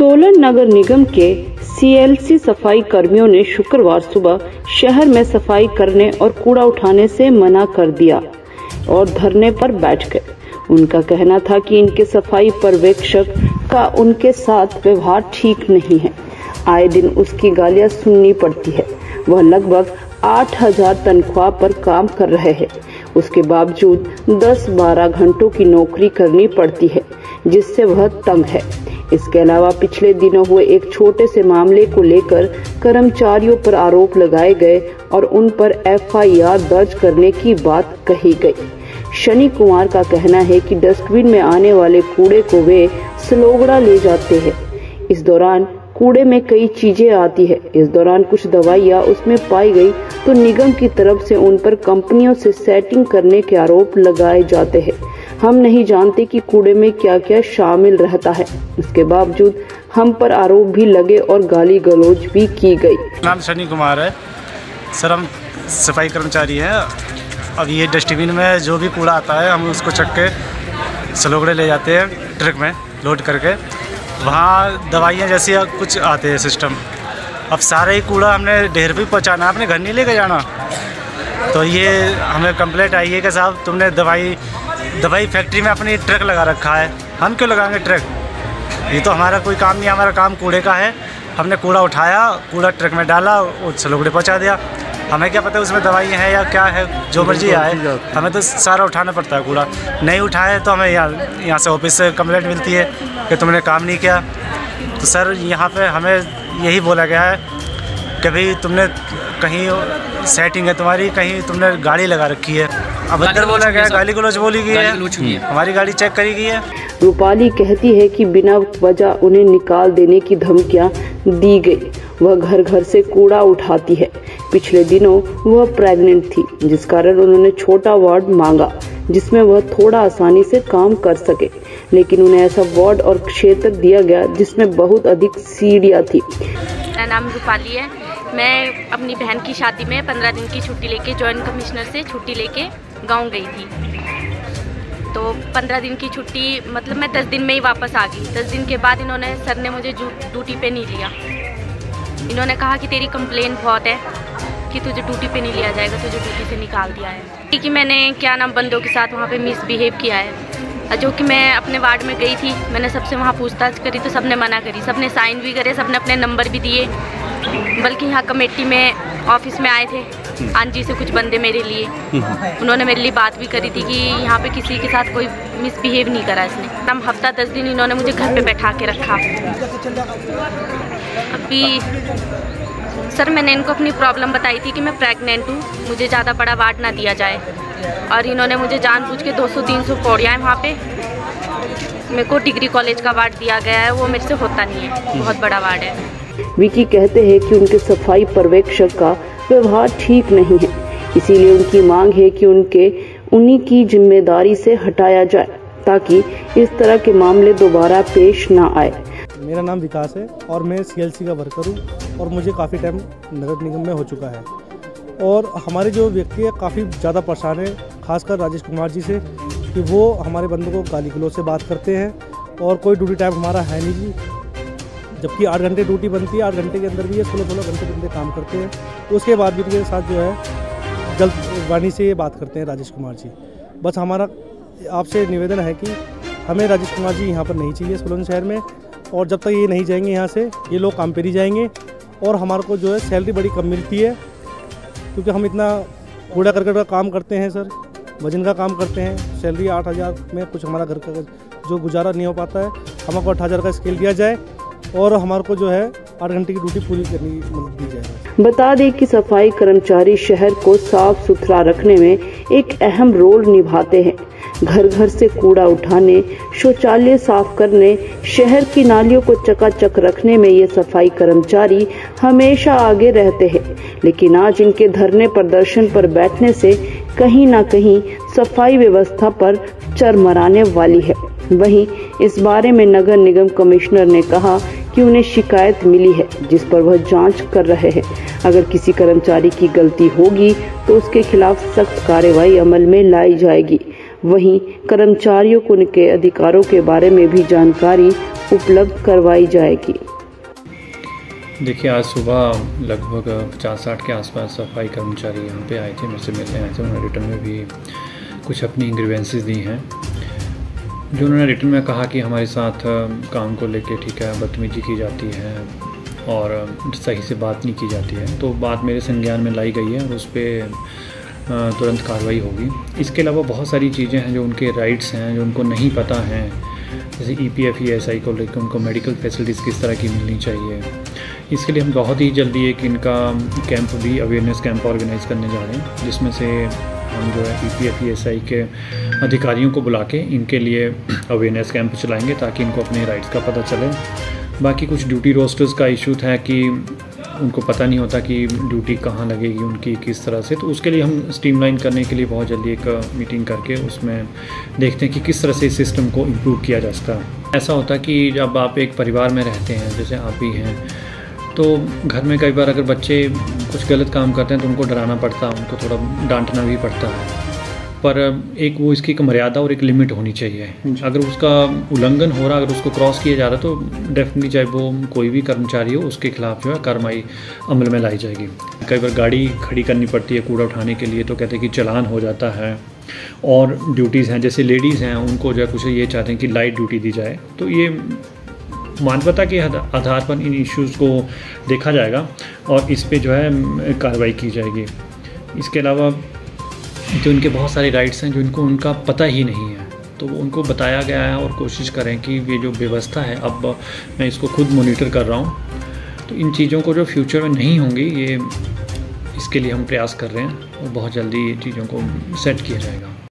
सोलन नगर निगम के सीएलसी सफाई कर्मियों ने शुक्रवार सुबह शहर में सफाई करने और कूड़ा उठाने से मना कर दिया और धरने पर बैठ गए। उनका कहना था कि इनके सफाई पर्यवेक्षक का उनके साथ व्यवहार ठीक नहीं है। आए दिन उसकी गालियां सुननी पड़ती है। वह लगभग 8,000 तनख्वाह पर काम कर रहे हैं। उसके बावजूद 10-12 घंटों की नौकरी करनी पड़ती है, जिससे वह तंग है। इसके अलावा पिछले दिनों हुए एक छोटे से मामले को लेकर कर्मचारियों पर आरोप लगाए गए और उन पर एफआईआर दर्ज करने की बात कही गई। शनि कुमार का कहना है कि डस्टबिन में आने वाले कूड़े को वे सलोगड़ा ले जाते हैं। इस दौरान कूड़े में कई चीजें आती है। इस दौरान कुछ दवाइयां उसमें पाई गई तो निगम की तरफ से उन पर कंपनियों से सेटिंग करने के आरोप लगाए जाते हैं। हम नहीं जानते कि कूड़े में क्या क्या शामिल रहता है। इसके बावजूद हम पर आरोप भी लगे और गाली गलौज भी की गई। नाम शनि कुमार है सर, हम सफाई कर्मचारी हैं। अब ये डस्टबिन में जो भी कूड़ा आता है हम उसको चक के सलोगड़े ले जाते हैं, ट्रक में लोड करके। वहाँ दवाइयाँ जैसी कुछ आते हैं सिस्टम। अब सारे ही कूड़ा हमने ढेर पे पहुँचाना, अपने घर नहीं लेके जाना। तो ये हमें कंप्लेंट आई है कि साहब तुमने दवाई फैक्ट्री में अपनी ट्रक लगा रखा है। हम क्यों लगाएंगे ट्रक? ये तो हमारा कोई काम नहीं, हमारा काम कूड़े का है। हमने कूड़ा उठाया, कूड़ा ट्रक में डाला और सलोगड़े पहुँचा दिया। हमें क्या पता उसमें दवाई है या क्या है, जो मर्जी आए, हमें तो सारा उठाना पड़ता है कूड़ा। नहीं उठाए तो हमें यहाँ से ऑफिस से कंप्लेंट मिलती है कि तुमने काम नहीं किया। तो सर यहाँ पे हमें यही बोला गया है कि भाई तुमने कहीं सेटिंग है तुम्हारी, कहीं तुमने गाड़ी लगा रखी है। अब अंदर बोला गया, गाली गलौज बोली गई है, हमारी गाड़ी चेक करी गई है। रूपाली कहती है कि बिना वजह उन्हें निकाल देने की धमकियां दी गई। वह घर घर से कूड़ा उठाती है। पिछले दिनों वह प्रेग्नेंट थी, जिस कारण उन्होंने छोटा वार्ड मांगा जिसमें वह थोड़ा आसानी से काम कर सके, लेकिन उन्हें ऐसा वार्ड और क्षेत्र दिया गया जिसमें बहुत अधिक सीढ़ियां थी। मेरा नाम रूपाली है। मैं अपनी बहन की शादी में 15 दिन की छुट्टी लेके जॉइंट कमिश्नर से छुट्टी लेके गांव गई थी। तो 15 दिन की छुट्टी मतलब मैं 10 दिन में ही वापस आ गई। 10 दिन के बाद इन्होंने सर ने मुझे ड्यूटी पे नहीं लिया। इन्होंने कहा कि तेरी कंप्लेंट बहुत है कि तुझे ड्यूटी पे नहीं लिया जाएगा, तुझे ड्यूटी से निकाल दिया है। कि मैंने क्या नाम बंदों के साथ वहाँ पे मिसबिहेव किया है। जो कि मैं अपने वार्ड में गई थी, मैंने सबसे वहाँ पूछताछ करी तो सबने मना करी, सबने साइन भी करे, सबने अपने नंबर भी दिए। बल्कि यहाँ कमेटी में ऑफिस में आए थे आंजी से कुछ बंदे मेरे लिए, उन्होंने मेरे लिए बात भी करी थी कि यहाँ पे किसी के साथ कोई मिसबिहेव नहीं करा इसने। हम हफ्ता 10 दिन इन्होंने मुझे घर पे बैठा के रखा। अभी सर मैंने इनको अपनी प्रॉब्लम बताई थी कि मैं प्रेग्नेंट हूँ, मुझे ज़्यादा बड़ा वार्ड ना दिया जाए। और इन्होंने मुझे जानबूझ के 200-300 पौड़ियाँ हैं वहाँ पे। मेरे को डिग्री कॉलेज का वार्ड दिया गया है, वो मेरे से होता नहीं है, बहुत बड़ा वार्ड है। विकी कहते हैं कि उनके सफाई पर्यवेक्षक का व्यवहार ठीक नहीं है, इसीलिए उनकी मांग है कि उन्हीं की जिम्मेदारी से हटाया जाए ताकि इस तरह के मामले दोबारा पेश न आए। मेरा नाम विकास है और मैं सीएलसी का वर्कर हूँ और मुझे काफ़ी टाइम नगर निगम में हो चुका है। और हमारे जो व्यक्ति है काफ़ी ज़्यादा परेशान है, खासकर राजेश कुमार जी से, कि वो हमारे बंदों को गाली गलौज से बात करते हैं और कोई ड्यूटी टाइम हमारा है नहीं जी। जबकि 8 घंटे ड्यूटी बनती है, 8 घंटे के अंदर भी ये 16-16 घंटे बंदे काम करते हैं। उसके बाद भी इनके साथ जो है जल्दबाजी से ये बात करते हैं राजेश कुमार जी। बस हमारा आपसे निवेदन है कि हमें राजेश कुमार जी यहाँ पर नहीं चाहिए सोलन शहर में। और जब तक ये नहीं जाएंगे यहाँ से, ये लोग काम पे नहीं जाएंगे। और हमारे को जो है सैलरी बड़ी कम मिलती है, क्योंकि हम इतना कूड़ा करकट का काम करते हैं सर, वजन का काम करते हैं। सैलरी 8,000 में कुछ हमारा घर का जो गुजारा नहीं हो पाता है। हमको 8,000 का स्केल दिया जाए और हमारे को जो है 8 घंटे की ड्यूटी पूरी करनी दी जाए। बता दें कि सफाई कर्मचारी शहर को साफ सुथरा रखने में एक अहम रोल निभाते हैं। घर घर से कूड़ा उठाने, शौचालय साफ करने, शहर की नालियों को चकाचक रखने में ये सफाई कर्मचारी हमेशा आगे रहते हैं। लेकिन आज इनके धरने प्रदर्शन पर बैठने से कहीं न कहीं सफाई व्यवस्था पर चरमराने वाली है। वहीं इस बारे में नगर निगम कमिश्नर ने कहा कि उन्हें शिकायत मिली है, जिस पर वह जांच कर रहे हैं। अगर किसी कर्मचारी की गलती होगी तो उसके खिलाफ सख्त कार्रवाई अमल में लाई जाएगी। वहीं कर्मचारियों को उनके अधिकारों के बारे में भी जानकारी उपलब्ध करवाई जाएगी। देखिए, आज सुबह लगभग 50-60 के आसपास सफाई कर्मचारी यहाँ पे आए थे, मेरे से मिलने आए थे। उन्होंने रिटर्न में भी कुछ अपनी ग्रीवेंसेस दी हैं, जो उन्होंने रिटर्न में कहा कि हमारे साथ काम को लेके ठीक है बदतमीजी की जाती है और सही से बात नहीं की जाती है। तो बात मेरे संज्ञान में लाई गई है और उस पर तुरंत कार्रवाई होगी। इसके अलावा बहुत सारी चीज़ें हैं जो उनके राइट्स हैं, जो उनको नहीं पता हैं, जैसे EPF ESI को लेकर उनको मेडिकल फैसिलिटीज़ किस तरह की मिलनी चाहिए। इसके लिए हम बहुत ही जल्दी एक इनका कैंप भी, अवेयरनेस कैंप ऑर्गेनाइज़ करने जा रहे हैं, जिसमें से हम जो है EPF ESI के अधिकारियों को बुला के इनके लिए अवेयरनेस कैंप चलाएंगे ताकि इनको अपने राइट्स का पता चले। बाकी कुछ ड्यूटी रोस्टर्स का इशू था कि उनको पता नहीं होता कि ड्यूटी कहाँ लगेगी उनकी, किस तरह से। तो उसके लिए हम स्ट्रीमलाइन करने के लिए बहुत जल्दी एक मीटिंग करके उसमें देखते हैं कि किस तरह से इस सिस्टम को इम्प्रूव किया जा सकता है। ऐसा होता है कि जब आप एक परिवार में रहते हैं, जैसे आप भी हैं, तो घर में कई बार अगर बच्चे कुछ गलत काम करते हैं तो उनको डराना पड़ता है, उनको थोड़ा डांटना भी पड़ता है। पर एक वो इसकी एक मर्यादा और एक लिमिट होनी चाहिए। अगर उसका उल्लंघन हो रहा, अगर उसको क्रॉस किया जा रहा है तो डेफिनेटली चाहे वो कोई भी कर्मचारी हो, उसके खिलाफ जो है कार्रवाई अमल में लाई जाएगी। कई बार गाड़ी खड़ी करनी पड़ती है कूड़ा उठाने के लिए, तो कहते हैं कि चालान हो जाता है। और ड्यूटीज़ हैं, जैसे लेडीज़ हैं, उनको जो है कुछ ये चाहते हैं कि लाइट ड्यूटी दी जाए। तो ये मानवता के आधार पर इन इश्यूज़ को देखा जाएगा और इस पे जो है कार्रवाई की जाएगी। इसके अलावा जो इनके बहुत सारे राइट्स हैं जो इनको उनका पता ही नहीं है, तो उनको बताया गया है और कोशिश करें कि ये जो व्यवस्था है, अब मैं इसको खुद मॉनिटर कर रहा हूँ, तो इन चीज़ों को जो फ्यूचर में नहीं होंगी, ये इसके लिए हम प्रयास कर रहे हैं और बहुत जल्दी ये चीज़ों को सेट किया जाएगा।